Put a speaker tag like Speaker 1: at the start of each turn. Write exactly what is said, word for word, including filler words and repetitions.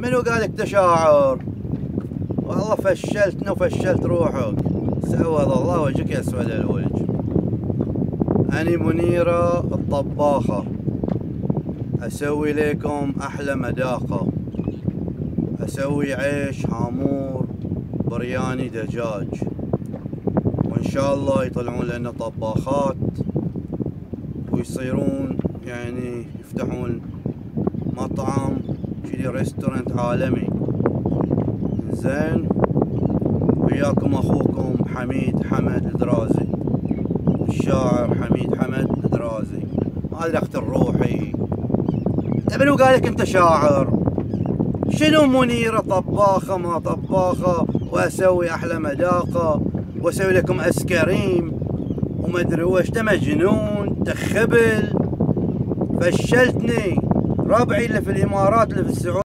Speaker 1: منو قالك تشاعر؟ والله فشلتنا وفشلت روحك. سود الله وجهك يا اسود الوجه. أني منيرة الطباخة، أسوي لكم أحلى مذاقة. أسوي عيش هامور برياني دجاج، وإن شاء الله يطلعون لنا طباخات ويصيرون يعني يفتحون مطعم كذي ريستورانت عالمي. زين، وياكم أخوكم حميد حمد الدرازي، الشاعر حميد حمد الدرازي. هذا الاخت الروحي. منو قالك انت شاعر؟ شنو منيرة طباخة ما طباخة، واسوي احلى مذاقة، واسوي لكم اسكريم وما ادري وش. ده مجنون تخبل. فشلتني. ربعي اللي في الامارات اللي في السعودية